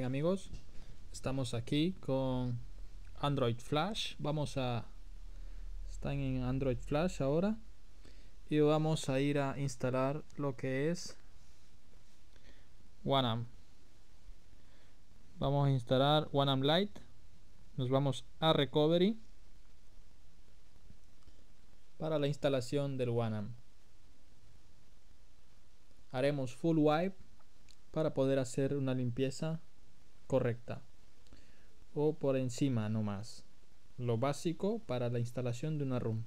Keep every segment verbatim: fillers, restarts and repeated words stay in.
Bien amigos, estamos aquí con Android Flash. Vamos a están en Android Flash ahora y vamos a ir a instalar lo que es OneAm. Vamos a instalar OneAm Lite. Nos vamos a Recovery para la instalación del OneAm. Haremos full wipe para poder hacer una limpieza correcta o por encima nomás, lo básico para la instalación de una ROM.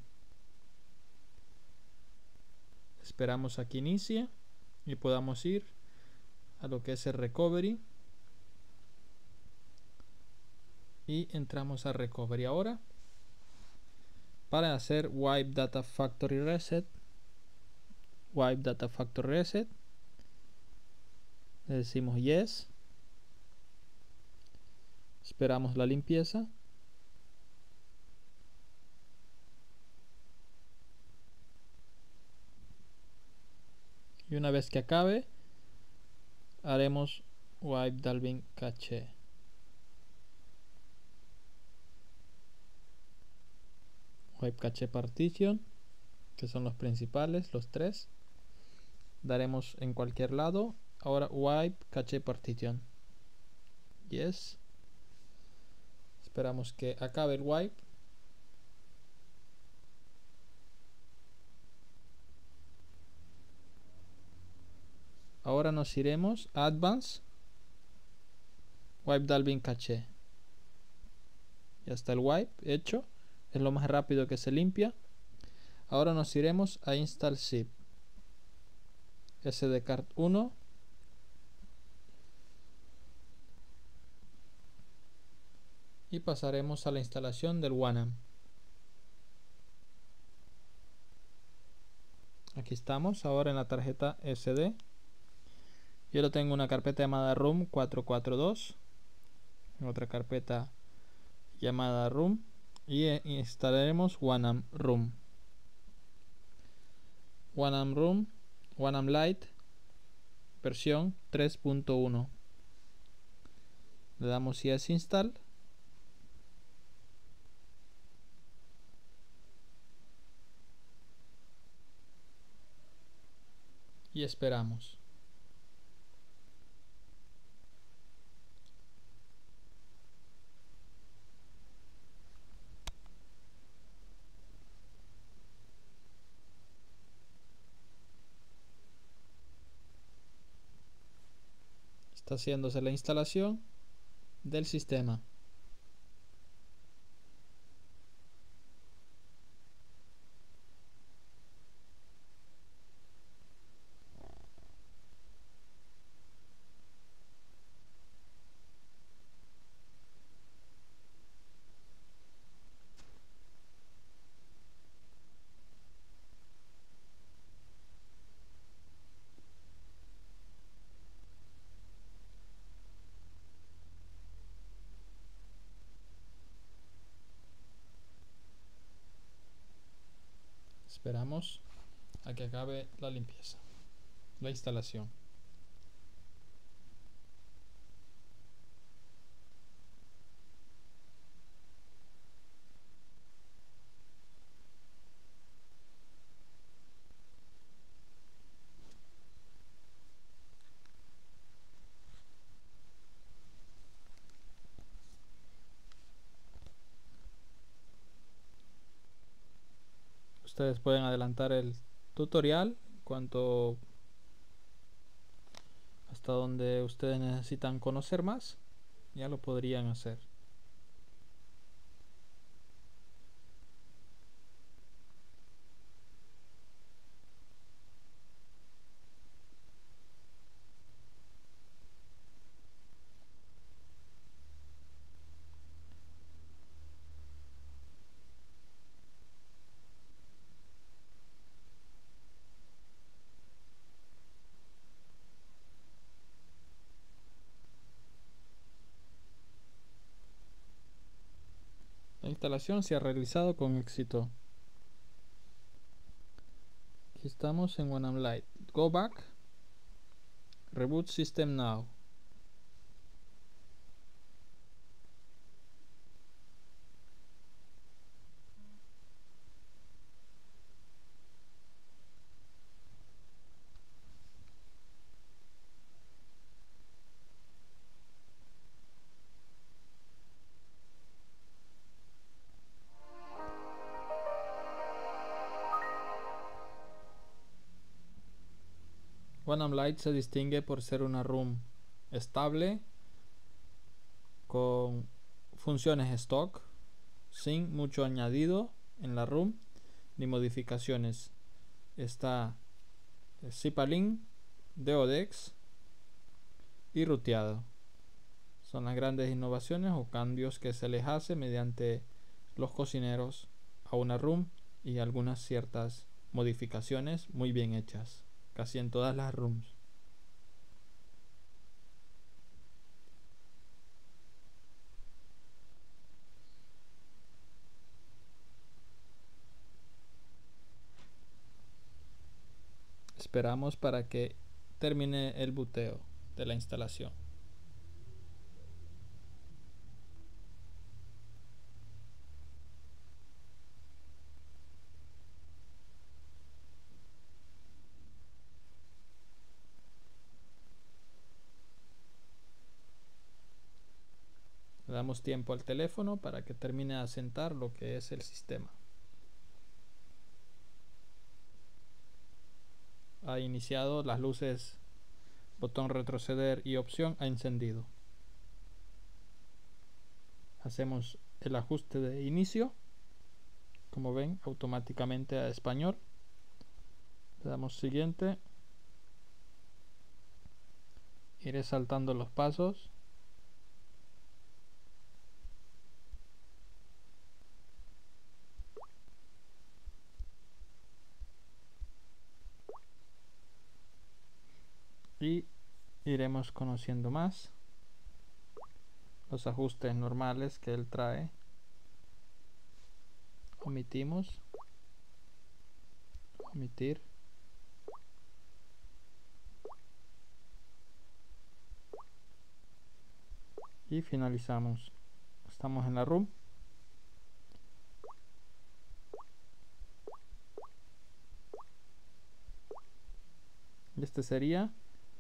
Esperamos a que inicie y podamos ir a lo que es el recovery y entramos a recovery ahora para hacer wipe data factory reset. Wipe data factory reset, le decimos yes, esperamos la limpieza y una vez que acabe haremos wipe Dalvik cache. Wipe cache partition, que son los principales, los tres. Daremos en cualquier lado. Ahora wipe cache partition. Yes. Esperamos que acabe el wipe. Ahora nos iremos a Advanced. Wipe Dalvik cache. Ya está el wipe hecho. Es lo más rápido que se limpia. Ahora nos iremos a Install Zip. S D card uno. Y pasaremos a la instalación del OneAm. Aquí estamos ahora en la tarjeta S D. Yo lo tengo una carpeta llamada room cuatro cuatro dos. Otra carpeta llamada room. Y instalaremos OneAm room. OneAm room. OneAm Lite. Versión tres punto uno. Le damos yes install. Y esperamos. Está haciéndose la instalación del sistema. Esperamos a que acabe la limpieza, la instalación. Ustedes pueden adelantar el tutorial en cuanto hasta donde ustedes necesitan conocer más, ya lo podrían hacer. La instalación se ha realizado con éxito. Aquí estamos en OneAm Lite. Go back. Reboot system now. OneAM Lite se distingue por ser una ROM estable con funciones stock, sin mucho añadido en la ROM ni modificaciones. Está Zipalink, Deodex y ruteado. Son las grandes innovaciones o cambios que se les hace mediante los cocineros a una ROM y algunas ciertas modificaciones muy bien hechas, casi en todas las ROMs. Esperamos para que termine el boteo de la instalación. Le damos tiempo al teléfono para que termine de asentar lo que es el sistema. Ha iniciado, las luces, botón retroceder y opción ha encendido. Hacemos el ajuste de inicio, como ven, automáticamente a español. Le damos siguiente. Iré saltando los pasos. Y iremos conociendo más los ajustes normales que él trae. Omitimos, omitir, y finalizamos. Estamos en la ROM. Este sería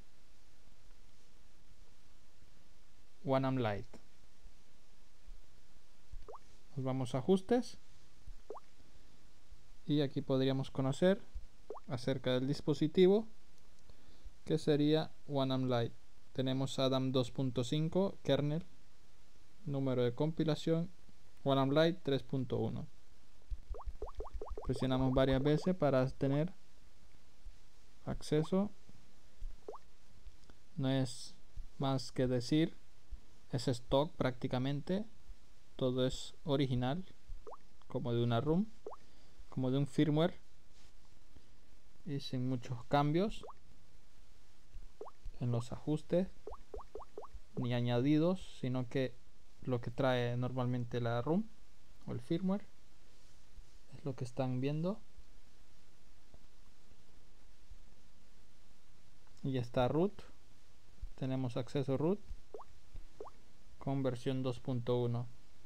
OneAM Lite. Nos vamos a ajustes y aquí podríamos conocer acerca del dispositivo, que sería OneAM Lite. Tenemos Adam dos punto cinco kernel, número de compilación OneAM Lite tres punto uno. Presionamos varias veces para tener acceso. No es más que decir, es stock prácticamente, todo es original, como de una ROM, como de un firmware, y sin muchos cambios en los ajustes ni añadidos, sino que lo que trae normalmente la ROM o el firmware es lo que están viendo. Y ya está root, tenemos acceso root con versión dos punto uno.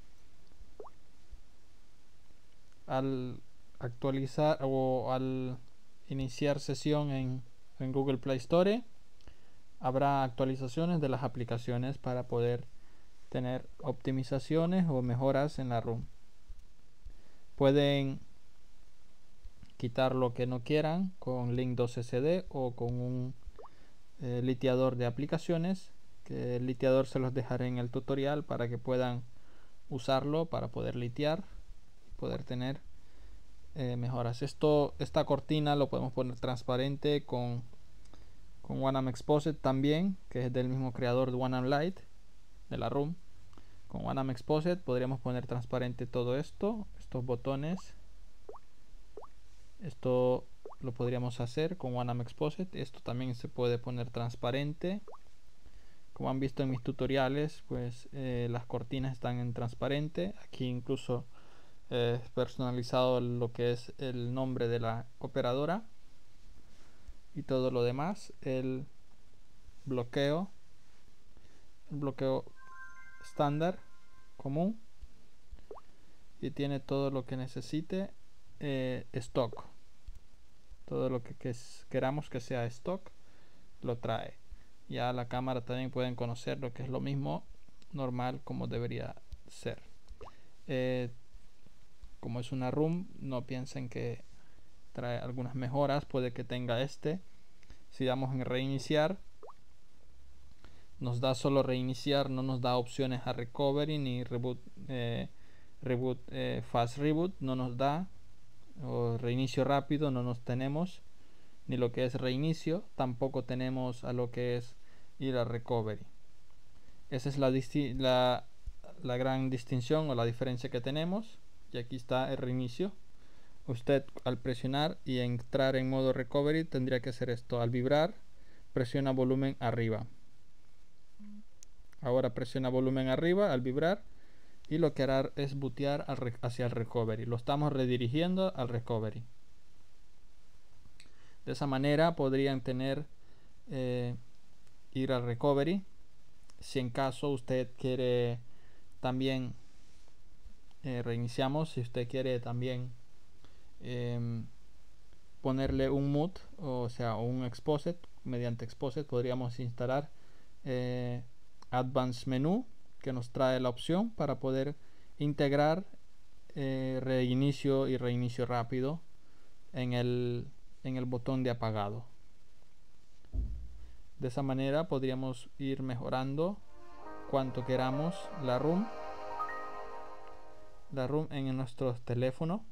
Al actualizar o al iniciar sesión en, en Google Play Store, habrá actualizaciones de las aplicaciones para poder tener optimizaciones o mejoras en la ROM. Pueden quitar lo que no quieran con Link dos S D o con un eh, litiador de aplicaciones, que el litiador se los dejaré en el tutorial para que puedan usarlo para poder litiar y poder tener eh, mejoras. Esto, esta cortina lo podemos poner transparente con, con OneAM Exposed también, que es del mismo creador de OneAM Lite, de la ROM. Con OneAM Exposed podríamos poner transparente todo esto, estos botones. Esto lo podríamos hacer con OneAM Exposed. Esto también se puede poner transparente. Como han visto en mis tutoriales, pues eh, las cortinas están en transparente. Aquí incluso eh, personalizado lo que es el nombre de la operadora y todo lo demás. El bloqueo, el bloqueo estándar común, y tiene todo lo que necesite. Eh, stock, todo lo que, que queramos que sea stock lo trae. Ya la cámara también pueden conocer lo que es lo mismo, normal como debería ser. Eh, como es una ROM, no piensen que trae algunas mejoras. Puede que tenga este Si damos en reiniciar, nos da solo reiniciar, no nos da opciones a recovery ni reboot, eh, reboot eh, fast reboot no nos da, o reinicio rápido no nos tenemos, ni lo que es reinicio, tampoco tenemos a lo que es ir a recovery. Esa es la, la, la gran distinción o la diferencia que tenemos. Y aquí está el reinicio. Usted al presionar y entrar en modo recovery tendría que hacer esto. Al vibrar, presiona volumen arriba. Ahora presiona volumen arriba al vibrar, y lo que hará es bootear hacia el recovery. Lo estamos redirigiendo al recovery. De esa manera podrían tener eh, ir al recovery. Si en caso usted quiere también eh, reiniciamos, si usted quiere también eh, ponerle un mood, o sea un exposet, mediante exposet podríamos instalar eh, Advanced Menu, que nos trae la opción para poder integrar eh, reinicio y reinicio rápido en el, en el botón de apagado. De esa manera podríamos ir mejorando cuanto queramos la ROM, la ROM en nuestro teléfono,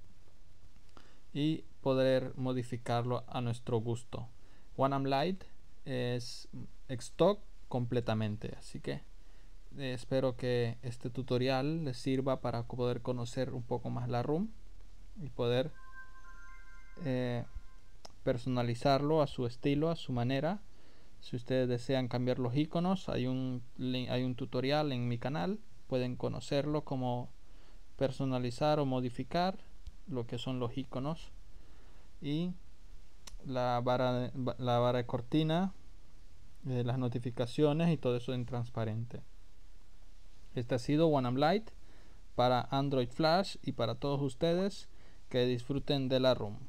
y poder modificarlo a nuestro gusto. OneArm Lite es stock completamente, así que eh, espero que este tutorial les sirva para poder conocer un poco más la ROM y poder eh, personalizarlo a su estilo, a su manera. Si ustedes desean cambiar los iconos, hay un, hay un tutorial en mi canal, pueden conocerlo, cómo personalizar o modificar lo que son los iconos. Y la vara, la vara de cortina, eh, las notificaciones y todo eso en transparente. Este ha sido OneArm Lite para Android Flash, y para todos ustedes que disfruten de la ROM.